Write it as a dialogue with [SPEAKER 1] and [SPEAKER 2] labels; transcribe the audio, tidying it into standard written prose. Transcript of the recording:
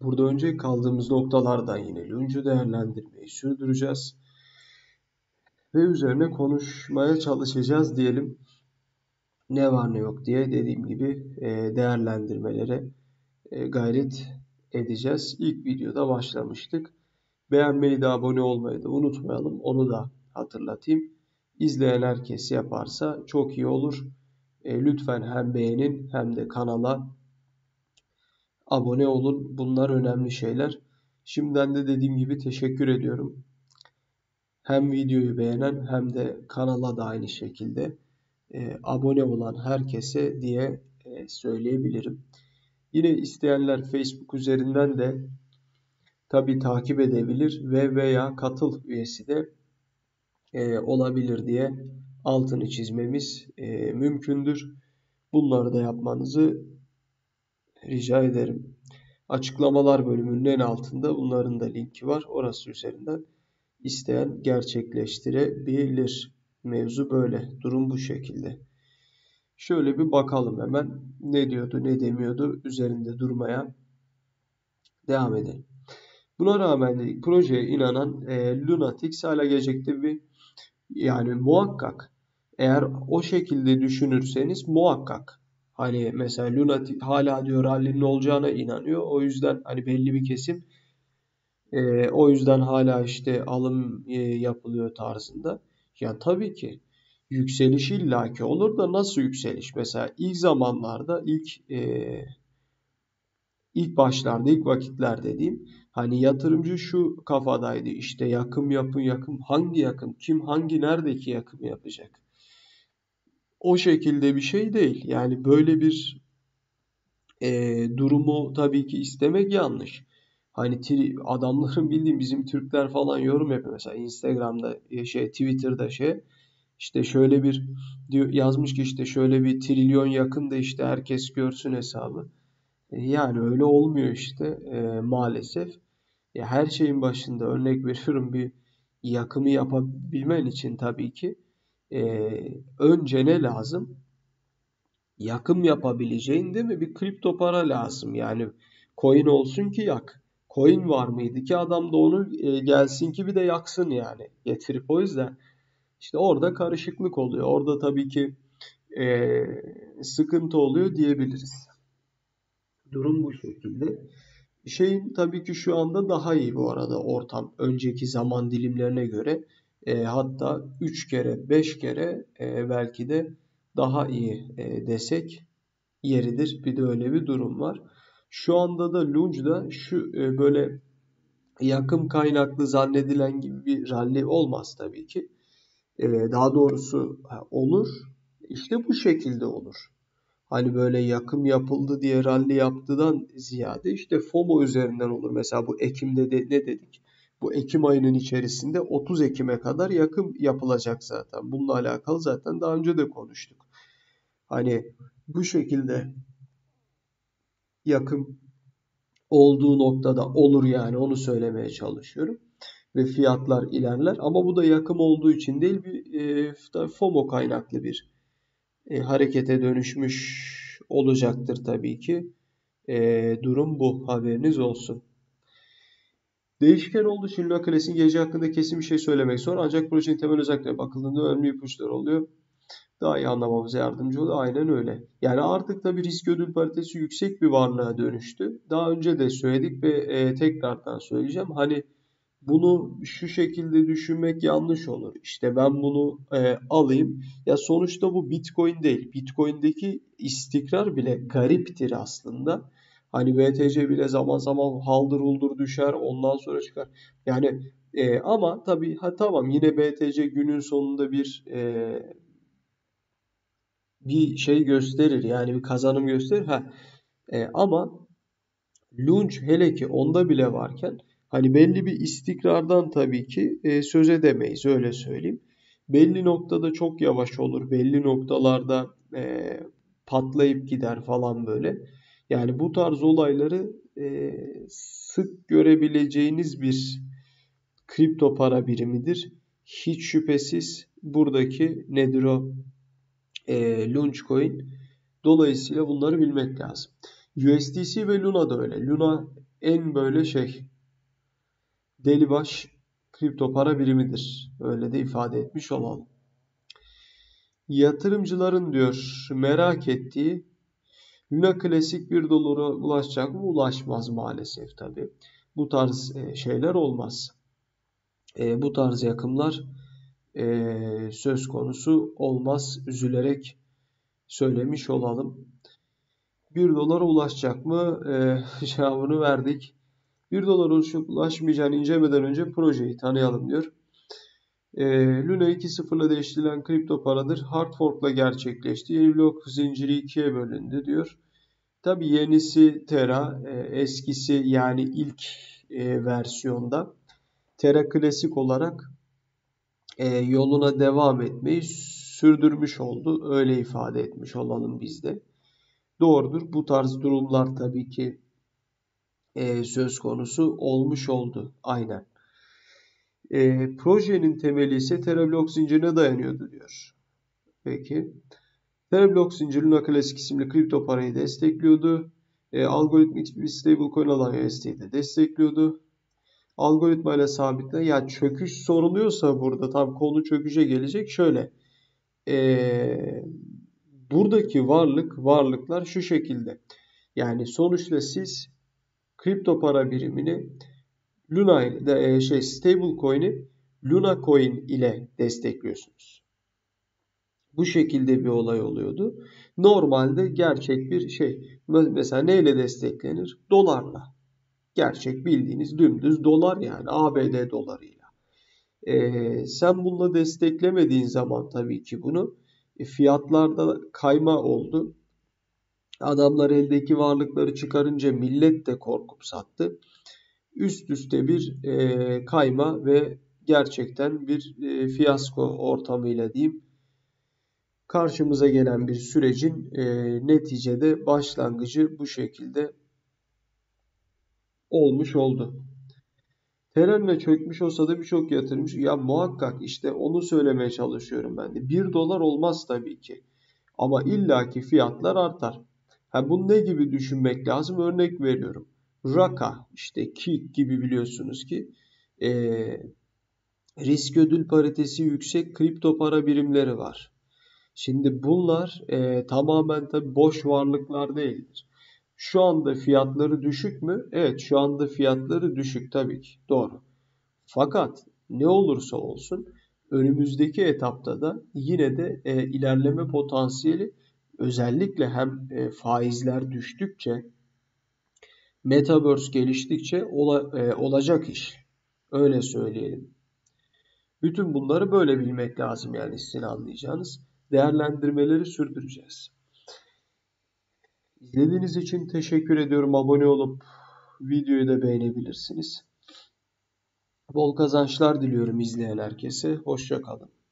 [SPEAKER 1] Burada önce kaldığımız noktalardan yine Lunge'u değerlendirmeyi sürdüreceğiz. Ve üzerine konuşmaya çalışacağız diyelim. Ne var ne yok diye dediğim gibi değerlendirmelere gayret edeceğiz. İlk videoda başlamıştık. Beğenmeyi de abone olmayı da unutmayalım. Onu da hatırlatayım. İzleyen herkes yaparsa çok iyi olur. Lütfen hem beğenin hem de kanala abone olun. Bunlar önemli şeyler. Şimdiden de dediğim gibi teşekkür ediyorum. Hem videoyu beğenen hem de kanala da aynı şekilde abone olan herkese diye söyleyebilirim. Yine isteyenler Facebook üzerinden de tabii takip edebilir ve veya katıl üyesi de olabilir diye altını çizmemiz mümkündür. Bunları da yapmanızı rica ederim. Açıklamalar bölümünün en altında bunların da linki var. Orası üzerinden isteyen gerçekleştirebilir. Mevzu böyle. Durum bu şekilde. Şöyle bir bakalım hemen. Ne diyordu, ne demiyordu. Üzerinde durmaya devam edelim. Buna rağmen dedik, projeye inanan Lunatics hala gelecekte bir yani muhakkak eğer o şekilde düşünürseniz muhakkak hani mesela Lunatic hala diyor rallinin olacağına inanıyor. O yüzden hani belli bir kesim o yüzden hala işte alım yapılıyor tarzında. Ya tabii ki yükseliş illaki olur da nasıl yükseliş? Mesela ilk zamanlarda ilk başlarda ilk vakitler dediğim hani yatırımcı şu kafadaydı işte yakım yapın yakım hangi yakım kim hangi neredeki yakım yapacak? O şekilde bir şey değil. Yani böyle bir durumu tabii ki istemek yanlış. Hani adamların bildiğim bizim Türkler falan yorum yapıyor. Mesela Instagram'da Twitter'da işte şöyle bir diyor, yazmış ki işte şöyle bir trilyon yakında işte herkes görsün hesabı. Yani öyle olmuyor işte maalesef. Ya her şeyin başında örnek veriyorum bir yakımı yapabilmen için tabii ki e, önce ne lazım? Yakım yapabileceğin değil mi? Bir kripto para lazım. Yani coin olsun ki yak. Coin var mıydı ki adam da onu gelsin ki bir de yaksın yani. Getirip o yüzden işte orada karışıklık oluyor. Orada tabii ki sıkıntı oluyor diyebiliriz. Durum bu şekilde. Şeyin tabii ki şu anda daha iyi bu arada ortam. Önceki zaman dilimlerine göre hatta 3 kere 5 kere belki de daha iyi desek yeridir. Bir de öyle bir durum var. Şu anda da Lunge'da şu böyle yakım kaynaklı zannedilen gibi bir rally olmaz tabii ki. Daha doğrusu olur. İşte bu şekilde olur. Hani böyle yakım yapıldı diye rally yaptıdan ziyade işte FOMO üzerinden olur. Mesela bu Ekim'de de ne dedik? Bu Ekim ayının içerisinde 30 Ekim'e kadar yakım yapılacak zaten. Bununla alakalı zaten daha önce de konuştuk. Hani bu şekilde yakım olduğu noktada olur yani onu söylemeye çalışıyorum. Ve fiyatlar ilerler ama bu da yakım olduğu için değil bir FOMO kaynaklı bir harekete dönüşmüş olacaktır tabii ki. Durum bu haberiniz olsun. Değişken olduğu için Luna Classic'in geleceği hakkında kesin bir şey söylemek zor ancak projenin temel özelliklerine bakıldığında önemli ipuçları oluyor. Daha iyi anlamamıza yardımcı oluyor. Aynen öyle. Yani artık da bir risk ödül paritesi yüksek bir varlığa dönüştü. Daha önce de söyledik ve tekrardan söyleyeceğim. Hani bunu şu şekilde düşünmek yanlış olur. İşte ben bunu alayım. Ya sonuçta bu Bitcoin değil. Bitcoin'deki istikrar bile gariptir aslında. Hani BTC bile zaman zaman haldır huldur düşer, ondan sonra çıkar. Yani ama tabii tamam yine BTC günün sonunda bir şey gösterir. Yani bir kazanım gösterir. Ama Lunch hele ki onda bile varken hani belli bir istikrardan tabii ki söz edemeyiz öyle söyleyeyim. Belli noktada çok yavaş olur. Belli noktalarda patlayıp gider falan böyle. Yani bu tarz olayları sık görebileceğiniz bir kripto para birimidir. Hiç şüphesiz buradaki nedir o? Launchcoin. Dolayısıyla bunları bilmek lazım. USDC ve Luna da öyle. Luna en böyle delibaş kripto para birimidir. Öyle de ifade etmiş olalım. Yatırımcıların diyor merak ettiği Luna Classic 1 dolara ulaşacak mı? Ulaşmaz maalesef tabii. Bu tarz şeyler olmaz. Bu tarz yakımlar söz konusu olmaz. Üzülerek söylemiş olalım. 1 dolara ulaşacak mı? Cevabını verdik. 1 dolara ulaşmayacağını incelemeden önce projeyi tanıyalım diyor. Luna 2.0'la değiştirilen kripto paradır. Hard fork'la gerçekleşti. Yeni blok zinciri ikiye bölündü diyor. Tabi yenisi Terra, eskisi yani ilk versiyonda Terra klasik olarak yoluna devam etmeyi sürdürmüş oldu. Öyle ifade etmiş olalım biz de. Doğrudur. Bu tarz durumlar tabii ki söz konusu olmuş oldu. Aynen. Projenin temeli ise Terra blok zincirine dayanıyordu diyor. Peki. Terra blok zinciri Luna Classic isimli kripto parayı destekliyordu. Algoritmik bir stablecoin olan USD'yi de destekliyordu. Algoritmayla sabitle ya çöküş soruluyorsa burada tam konu çöküşe gelecek. Şöyle buradaki varlıklar şu şekilde. Yani sonuçta siz kripto para birimini Luna ile stablecoin'i Luna Coin ile destekliyorsunuz. Bu şekilde bir olay oluyordu. Normalde gerçek bir mesela neyle desteklenir? Dolarla. Gerçek bildiğiniz dümdüz dolar yani ABD dolarıyla. Sen bununla desteklemediğin zaman tabii ki bunu fiyatlarda kayma oldu. Adamlar eldeki varlıkları çıkarınca millet de korkup sattı. Üst üste bir kayma ve gerçekten bir fiyasko ortamıyla diyeyim. Karşımıza gelen bir sürecin neticede başlangıcı bu şekilde olmuş oldu. Teremle çökmüş olsa da birçok yatırımcı ya muhakkak işte onu söylemeye çalışıyorum ben de. 1 dolar olmaz tabii ki. Ama illaki fiyatlar artar. Bunu ne gibi düşünmek lazım? Örnek veriyorum. Raka işte Kik gibi biliyorsunuz ki risk ödül paritesi yüksek kripto para birimleri var. Şimdi bunlar tamamen tabii boş varlıklar değildir. Şu anda fiyatları düşük mü? Evet, şu anda fiyatları düşük tabii ki. Doğru. Fakat ne olursa olsun önümüzdeki etapta da yine de ilerleme potansiyeli özellikle hem faizler düştükçe Metaverse geliştikçe olacak iş. Öyle söyleyelim. Bütün bunları böyle bilmek lazım yani sizin anlayacağınız. Değerlendirmeleri sürdüreceğiz. İzlediğiniz için teşekkür ediyorum. Abone olup videoyu da beğenebilirsiniz. Bol kazançlar diliyorum izleyen herkese. Hoşça kalın.